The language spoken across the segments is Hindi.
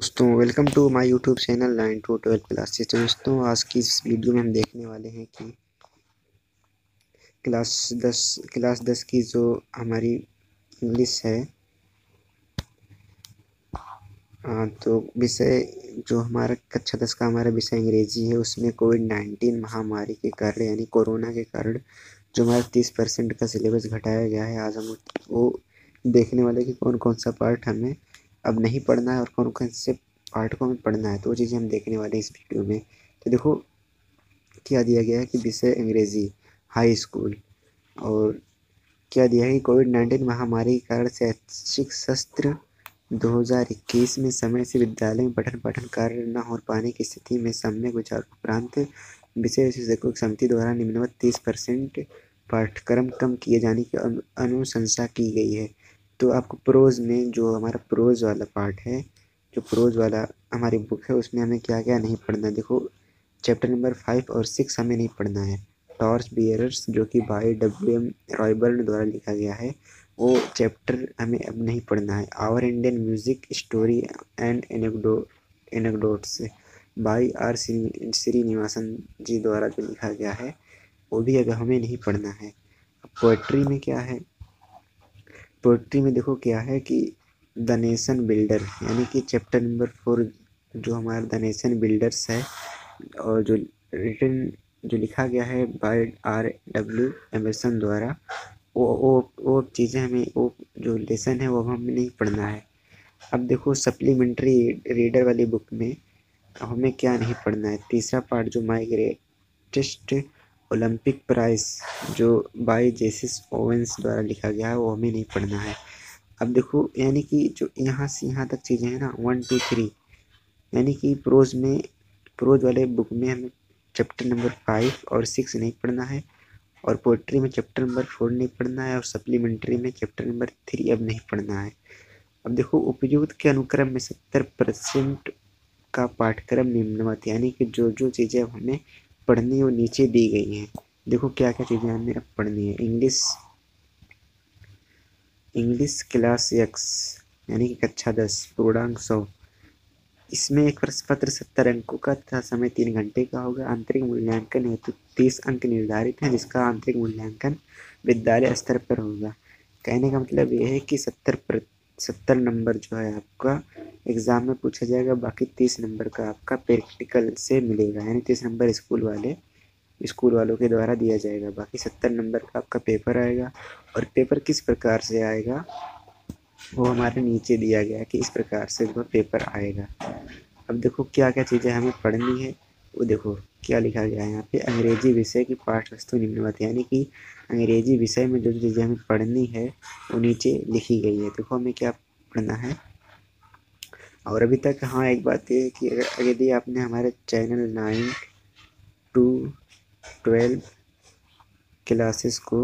दोस्तों welcome to my YouTube channel 9 to 12 classes. तो दोस्तों आज की इस वीडियो में हम देखने वाले हैं कि क्लास 10 की जो हमारी इंग्लिश है, तो विषय जो हमारा कक्षा 10 का हमारा विषय अंग्रेजी है, उसमें कोविड-19 महामारी के कारण यानी कोरोना के कारण जो हमारा 30% का सिलेबस घटाया गया है, आज हम वो देखने वाले कि कौन कौन सा पार्ट हमें अब नहीं पढ़ना है और कौन कौन से पार्ट को हमें पढ़ना है। तो वो चीज़ें हम देखने वाले हैं इस वीडियो में। तो देखो क्या दिया गया है कि विषय अंग्रेजी हाई स्कूल, और क्या दिया है कि कोविड-19 महामारी के कारण शैक्षिक सत्र 2021 में समय से विद्यालय में पठन कार्य न हो पाने की स्थिति में सम्यक विचार उपरांत विषय विशेषज्ञों की समिति द्वारा निम्नवत 30% पाठ्यक्रम कम किए जाने की अनुशंसा की गई है। तो आपको प्रोज में जो हमारा प्रोज वाला पार्ट है, जो प्रोज वाला हमारी बुक है, उसमें हमें क्या क्या नहीं पढ़ना। देखो चैप्टर नंबर 5 और 6 हमें नहीं पढ़ना है। टॉर्च बियरर्स जो कि बाय W.M. रॉयबर्न द्वारा लिखा गया है, वो चैप्टर हमें अब नहीं पढ़ना है। Our Indian music story and anecdotes by R Srinivasan ji द्वारा जो लिखा गया है, वो भी अब हमें नहीं पढ़ना है। पोएट्री में क्या है, पोएट्री में देखो क्या है कि द नेशन बिल्डर यानी कि चैप्टर नंबर 4 जो हमारा द नेशन बिल्डर्स है, और जो रिटन जो लिखा गया है बाय R.W. एमर्सन द्वारा, वो चीज़ें हमें, वो जो लेसन है वो हमें नहीं पढ़ना है। अब देखो सप्लीमेंट्री रीडर वाली बुक में हमें क्या नहीं पढ़ना है। तीसरा पार्ट जो माय ग्रेटेस्ट ओलंपिक प्राइज जो बाय जेसिस ओवेंस द्वारा लिखा गया है, वो हमें नहीं पढ़ना है। अब देखो यानी कि जो यहाँ से यहाँ तक चीज़ें हैं ना, 1 2 3, यानी कि प्रोज वाले बुक में हमें चैप्टर नंबर 5 और 6 नहीं पढ़ना है, और पोइट्री में चैप्टर नंबर 4 नहीं पढ़ना है, और सप्लीमेंट्री में चैप्टर नंबर 3 अब नहीं पढ़ना है। अब देखो उपयुक्त के अनुक्रम में 70% का पाठ्यक्रम निम्नवत, यानी कि जो जो चीज़ें अब हमें पढ़नी है वो नीचे दी गई हैं। देखो क्या क्या चीज़ें हमें अब पढ़नी है। इंग्लिश क्लास X यानी कि कक्षा 10 पूर्णांक 100, इसमें एक प्रश्न पत्र 70 अंकों का तथा समय 3 घंटे का होगा। आंतरिक मूल्यांकन हेतु 30 अंक निर्धारित हैं, जिसका आंतरिक मूल्यांकन विद्यालय स्तर पर होगा। कहने का मतलब ये है कि 70 नंबर जो है आपका एग्ज़ाम में पूछा जाएगा, बाकी 30 नंबर का आपका प्रैक्टिकल से मिलेगा, यानी 30 नंबर स्कूल वालों के द्वारा दिया जाएगा। बाकी 70 नंबर का आपका पेपर आएगा, और पेपर किस प्रकार से आएगा वो हमारे नीचे दिया गया है कि इस प्रकार से जो पेपर आएगा। अब देखो क्या क्या चीज़ें हमें पढ़नी है, वो देखो क्या लिखा गया है यहाँ पे। अंग्रेजी विषय की पाठ्यवस्तु निम्नवत, यानी कि अंग्रेजी विषय में जो चीज़ें हमें पढ़नी है वो नीचे लिखी गई है। देखो हमें क्या पढ़ना है। और अभी तक हाँ एक बात ये है कि यदि आपने हमारे चैनल 9 to 12 क्लासेस को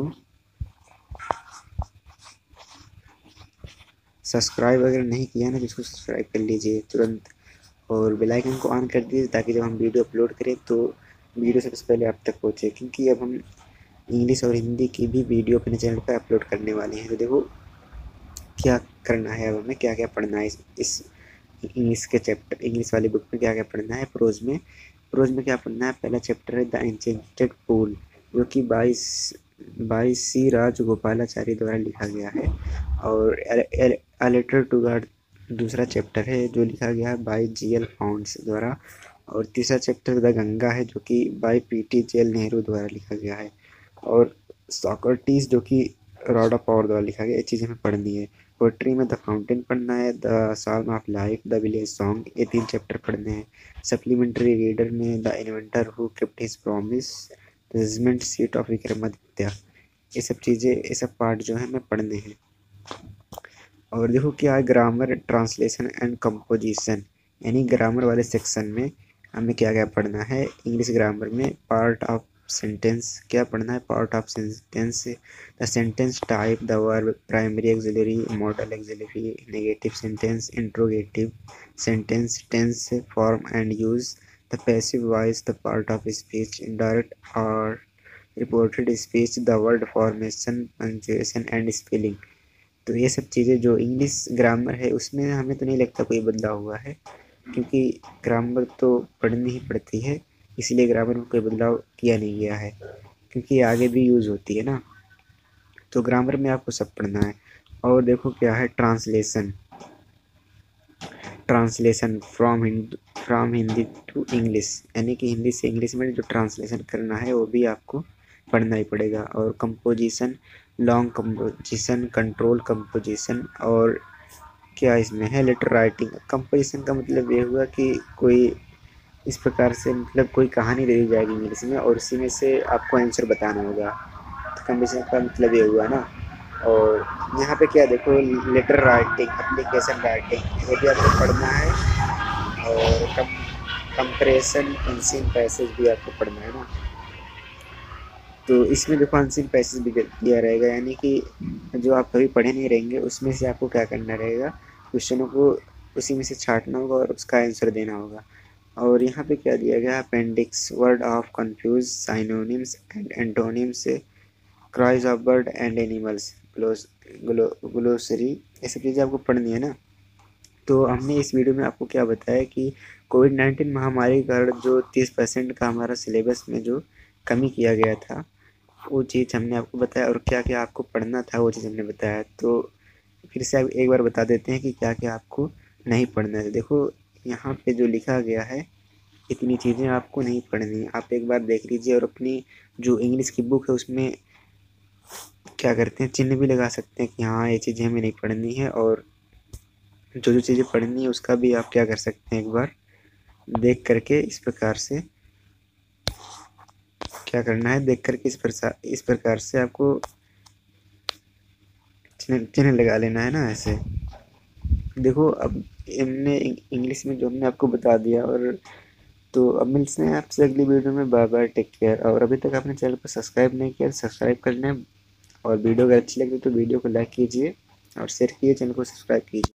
सब्सक्राइब वगैरह नहीं किया ना, जिसको सब्सक्राइब कर लीजिए तुरंत, और बेल आइकन को ऑन कर दीजिए ताकि जब हम वीडियो अपलोड करें तो वीडियो सबसे पहले आप तक पहुँचे, क्योंकि अब हम इंग्लिश और हिंदी की भी वीडियो अपने चैनल पर अपलोड करने वाले हैं। तो देखो क्या करना है, अब हमें क्या क्या पढ़ना है इस इंग्लिश के चैप्टर, इंग्लिश वाली बुक में क्या क्या पढ़ना है। प्रोज में क्या पढ़ना है। पहला चैप्टर है द एन्चेंटेड पूल, जो कि बाई सी राजगोपालाचारी द्वारा लिखा गया है, और ए लेटर टू गॉड दूसरा चैप्टर है जो लिखा गया है बाय G.L. पाउंड्स द्वारा, और तीसरा चैप्टर द गंगा है जो कि बाय P.T. जेल नेहरू द्वारा लिखा गया है, और सॉक्रेटिस जो कि रॉडा पावर द्वारा लिखा गया। ये चीज़ हमें पढ़नी है। पोएट्री में द फाउंटेन पढ़ना है, the psalm of life, the village song, ये 3 चैप्टर पढ़ने हैं। सप्लीमेंट्री रीडर में the inventor who kept his promise, judgement seat of Vikramaditya, ये सब चीज़ें, ये सब पार्ट जो है हमें पढ़ने हैं। और देखो क्या है, ग्रामर, ट्रांसलेशन एंड कंपोजिशन, यानी ग्रामर वाले सेक्शन में हमें क्या क्या पढ़ना है। इंग्लिश ग्रामर में पार्ट ऑफ सेंटेंस क्या पढ़ना है। Part of sentence, the sentence type, the verb, primary auxiliary, modal auxiliary, negative sentence, interrogative sentence, tense, form and use, the passive voice, the part of speech, indirect और reported speech, the word formation, punctuation and spelling. तो ये सब चीज़ें जो इंग्लिश ग्रामर है उसमें हमें तो नहीं लगता कोई बदलाव हुआ है, क्योंकि ग्रामर तो पढ़नी ही पड़ती है, इसलिए ग्रामर में कोई बदलाव किया नहीं गया है, क्योंकि आगे भी यूज़ होती है ना। तो ग्रामर में आपको सब पढ़ना है। और देखो क्या है, translation. Translation from Hindi to English, यानी कि हिंदी से इंग्लिश में जो ट्रांसलेशन करना है वो भी आपको पढ़ना ही पड़ेगा। और composition, long composition, control composition, और क्या इसमें है, लेटर राइटिंग। कंपोजिशन का मतलब ये हुआ कि कोई इस प्रकार से, मतलब कोई कहानी दे दी जाएगी इंग्लिश में और उसी में से आपको आंसर बताना होगा। तो कंपोजिशन का मतलब ये हुआ ना। और यहाँ पे क्या देखो, लेटर राइटिंग, एप्लीकेशन राइटिंग, ये भी आपको पढ़ना है। और कंप्रेशन अनसीन पैसेज भी आपको पढ़ना है ना। तो इसमें देखो अनसीन पैसेज भी दिया रहेगा, यानी कि जो आप कभी पढ़े नहीं रहेंगे उसमें से आपको क्या करना रहेगा, क्वेश्चनों को उसी में से छांटना होगा और उसका आंसर देना होगा। और यहाँ पे क्या दिया गया, appendix, word of confuse, synonyms and antonyms से, cries of bird and animals, glossary, ये सब चीज़ें आपको पढ़नी है ना। तो हमने इस वीडियो में आपको क्या बताया कि कोविड-19 महामारी के कारण जो 30% का हमारा सिलेबस में जो कमी किया गया था, वो चीज़ हमने आपको बताया, और क्या क्या आपको पढ़ना था वो चीज़ हमने बताया। तो फिर से एक बार बता देते हैं कि क्या क्या आपको नहीं पढ़ना है। देखो यहाँ पे जो लिखा गया है, इतनी चीज़ें आपको नहीं पढ़नी। आप एक बार देख लीजिए, और अपनी जो इंग्लिश की बुक है उसमें क्या करते हैं, चिन्ह भी लगा सकते हैं कि हाँ ये चीज़ें हमें नहीं पढ़नी है। और जो जो चीज़ें पढ़नी है उसका भी आप क्या कर सकते हैं, एक बार देख करके इस प्रकार से क्या करना है, देख करके इस प्रकार से आपको चिन्ह लगा लेना है ना, ऐसे। देखो अब हमने इंग्लिश में जो हमने आपको बता दिया। और तो अब मिलते हैं आपसे अगली वीडियो में। Bye bye, take care. और अभी तक आपने चैनल को सब्सक्राइब नहीं किया तो सब्सक्राइब कर लें, और वीडियो अगर अच्छी लगी तो वीडियो को लाइक कीजिए और शेयर कीजिए, चैनल को सब्सक्राइब कीजिए।